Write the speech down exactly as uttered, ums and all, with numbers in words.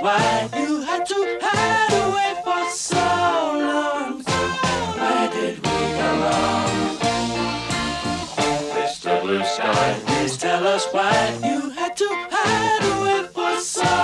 why you had to hide away for so long. Where did we go wrong? Mister Blue Sky, please tell us why you had to hide away for so long.